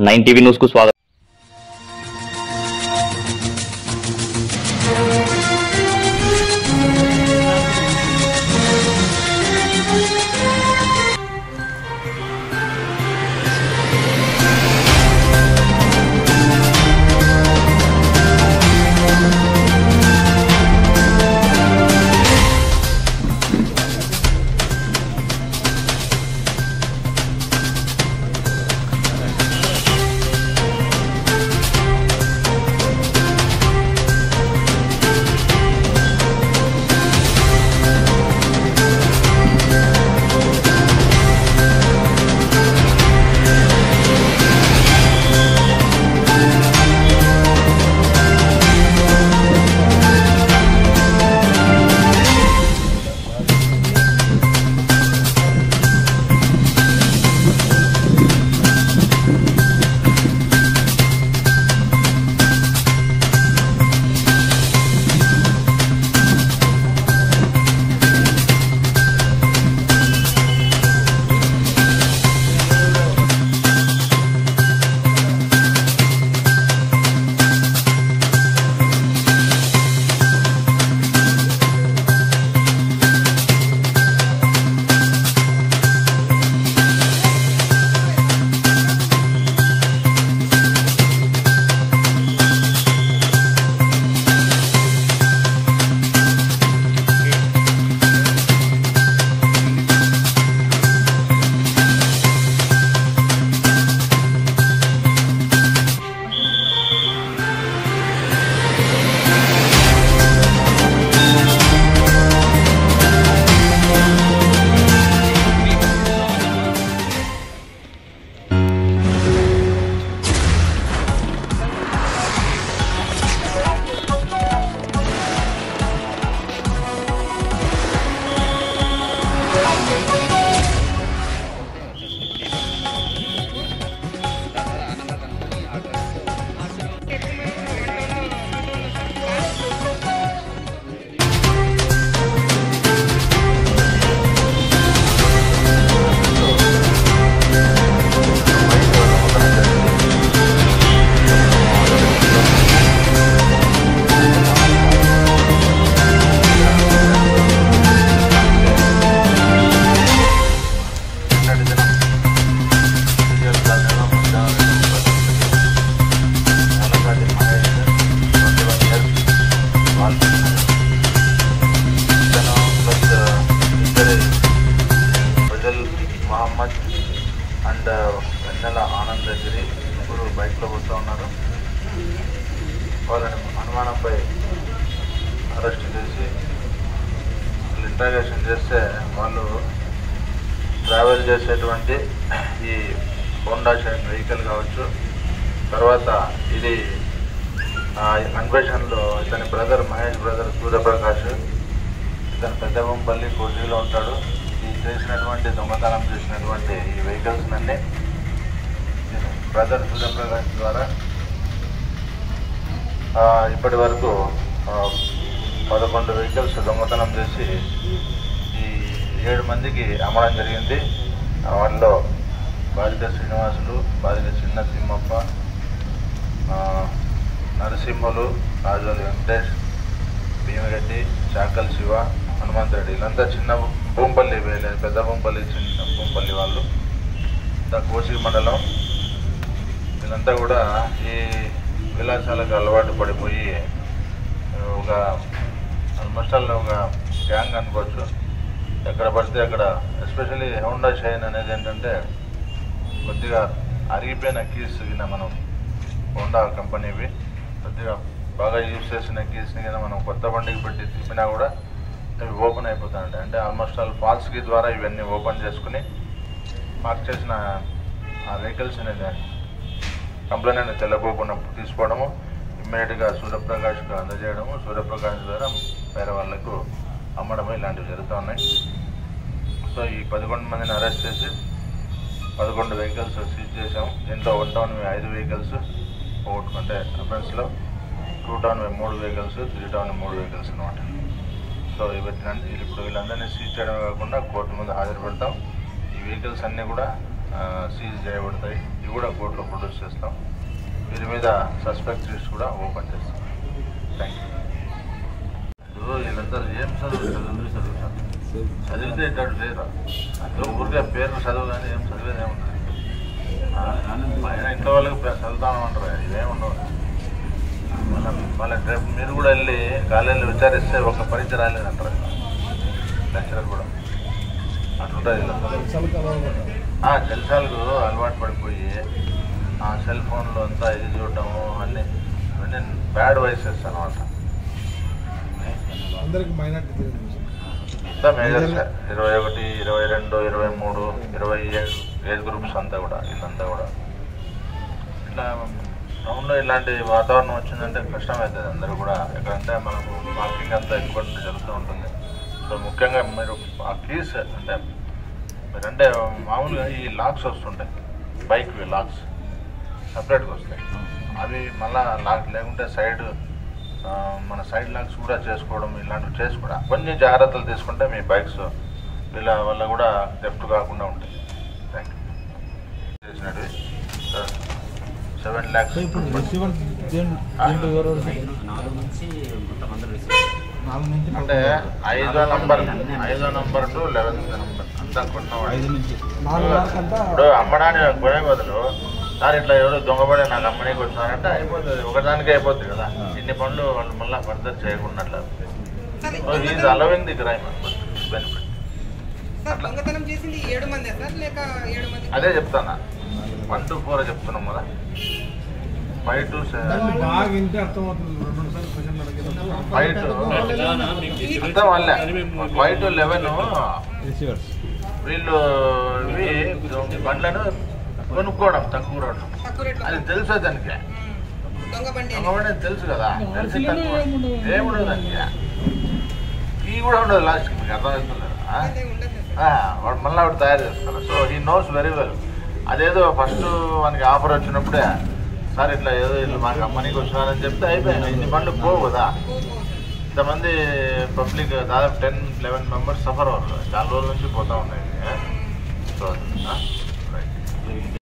9 TV news కు స్వాగతం. And వెన్నెల ఆనంద్ గిరి ముగ్గురు బైక్లో వస్తూ ఉన్నారు. వాళ్ళని అనుమానంపై అరెస్ట్ చేసి వాళ్ళు ఇంట్రాగేషన్ చేస్తే వాళ్ళు ట్రావెల్ చేసేటువంటి ఈ హోండా షైన్ వెహికల్ కావచ్చు, తర్వాత ఇది అన్వేషణలో ఇతని బ్రదర్ మహేష్ బ్రదర్ సూర్యప్రకాష్, ఇతను పెద్దగంపల్లి కోటిలో ఉంటాడు. ఈ చేసినటువంటి దొంగతనం చేసినటువంటి ఈ వెహికల్స్ అన్నీ బ్రదర్ సూర్యప్రకాష్ ద్వారా ఇప్పటి వరకు 11 వెహికల్స్ దొంగతనం చేసి ఈ 7 మందికి అమ్మడం జరిగింది. వాటిలో బాధిత శ్రీనివాసులు, బాధిత చిన్న తిమ్మప్ప, నరసింహులు, రాజోలి వెంకటేష్, భీమిరెడ్డి, చాకల్ శివ, హనుమంత్ రెడ్డి, వీళ్ళంతా చిన్న భూంపల్లి, పెద్ద భూంపల్లి, చిన్న భూంపల్లి వాళ్ళు, కోసి మండలం. వీళ్ళంతా కూడా ఈ విలాసాలకు అలవాటు పడిపోయి ఒక ఆల్మోస్ట్ ఒక గ్యాంగ్ అనుకోవచ్చు. ఎక్కడ పడితే అక్కడ, ఎస్పెషల్లీ హోండా షైన్ అనేది ఏంటంటే కొద్దిగా అరిగిపోయిన కీస్ కింద మనం హోండా కంపెనీవి కొద్దిగా బాగా యూజ్ చేసిన కీస్ని కింద మనం కొత్త బండికి పెట్టి తిప్పినా కూడా ఇవి ఓపెన్ అయిపోతాయండి. అంటే ఆల్మోస్ట్ ఆల్ ఫాల్స్ కీ ద్వారా ఇవన్నీ ఓపెన్ చేసుకుని పార్క్ చేసిన ఆ వెహికల్స్ అనేది కంప్లైంట్ అనేది తెల్లపోకుండా తీసుకోవడము, ఇమ్మీడియట్గా సూర్యప్రకాష్కు అందజేయడము, సూర్యప్రకాష్ ద్వారా వేరే వాళ్ళకు అమ్మడము ఇలాంటివి జరుగుతూ ఉన్నాయి. సో ఈ 11 మందిని అరెస్ట్ చేసి 11 వెహికల్స్ సీజ్ చేసాము. దీంట్లో 1 టౌన్ 5 వెహికల్స్ పోగొట్టుకుంటే అఫెన్స్లో, 2 టౌన్ 3 వెహికల్స్, 3 టౌన్ 3 వెహికల్స్ అనమాట. సో ఇప్పుడు వీళ్ళందరినీ సీజ్ చేయడమే కాకుండా కోర్టు ముందు హాజరు పెడతాం. ఈ వెహికల్స్ అన్నీ కూడా సీజ్ చేయబడతాయి. ఇవి కూడా కోర్టులో ప్రొడ్యూస్ చేస్తాం. వీరి మీద సస్పెక్ట్ లిస్ట్ కూడా ఓపెన్ చేస్తాం. Thank you. వీళ్ళంతా ఏం చదువుతారు? చదివితే ఇద్దరు లేరు. ఊరికే పేర్లు చదువు కానీ ఏం చదివేది ఏముంటుంది? ఇంట్లో వాళ్ళకి చదువుతామంటారు, ఇవేముండవు. మళ్ళీ రేపు మీరు కూడా వెళ్ళి కాలేజీలో విచారిస్తే ఒక పరీక్ష రాలేదంటారు లెక్చరర్ కూడా. అట్లుంటుంది. జల్సాలకు అలవాటు పడిపోయి సెల్ ఫోన్లో అంతా ఇది చూడటము అన్నీ బ్యాడ్ వైసెస్ అనమాట. అంతా మేజర్స్ 21, 22, 23, 27 ఏజ్ గ్రూప్స్ అంతా కూడా వీళ్ళంతా కూడా ఇట్లా టౌన్లో ఇలాంటి వాతావరణం వచ్చిందంటే కష్టమవుతుంది. అందరూ కూడా ఎక్కడంటే మనకు పార్కింగ్ అంతా ఎక్కువ జరుగుతూ ఉంటుంది. సో ముఖ్యంగా మీరు ఆ కీస్ మీరంటే మామూలుగా ఈ లాక్స్ వస్తుంటాయి, బైక్ లాక్స్ సపరేట్గా వస్తాయి. అవి మళ్ళీ లాక్ లేకుంటే మన సైడ్ లాక్స్ కూడా చేసుకోవడం ఇలాంటివి చేసుకోవడం కొంచెం జాగ్రత్తలు తీసుకుంటే మీ బైక్స్ వీళ్ళ వల్ల కూడా థెఫ్ట్ కాకుండా ఉంటాయి. Thank you. చేసినట్టు 7 lakhs అంటే 5వ నంబర్ టు 11th నంబర్ అంతా కొన్నవాడు. ఇప్పుడు అమ్మడానికి కొనే బదులు సార్ ఇట్లా ఎవరు దొంగపడే నాకు అమ్మడానికి వచ్చినారంటే అయిపోతుంది, ఒకదానికే అయిపోతుంది కదా. ఇన్ని పనులు వాళ్ళు మళ్ళీ ఫర్దర్ చేయకుండా is allowing the crime benefit. అదే చెప్తానా, 1 to 4 చెప్తున్నాం కదా. 5 to 7 అంతా వాళ్ళే. 5 to 11 వీళ్ళు బండ్లను కొనుక్కోవడం తక్కువ రోడ్లు. అది తెలుసు దానికి, దొంగబండి తెలుసు కదా. తెలిసి తక్కువ ఏముండదు దానికి, ఈ కూడా ఉండదు లాస్ట్కి. మీకు అర్థమవుతుంది వాడు మళ్ళీ వాడు తయారు చేస్తారు. So he knows very well. అదేదో ఫస్ట్ మనకి ఆఫర్ వచ్చినప్పుడే సార్ ఇట్లా ఏదో ఇట్లా మాకు అమ్మనికి వచ్చినారని చెప్తే అయిపోయాయి. ఇన్ని బండ్లు పోవు కదా. ఇంతమంది పబ్లిక్ దాదాపు 10-11 మెంబర్స్ సఫర్ అవ్వరు. చాలా రోజుల నుంచి పోతా ఉన్నాయి. సో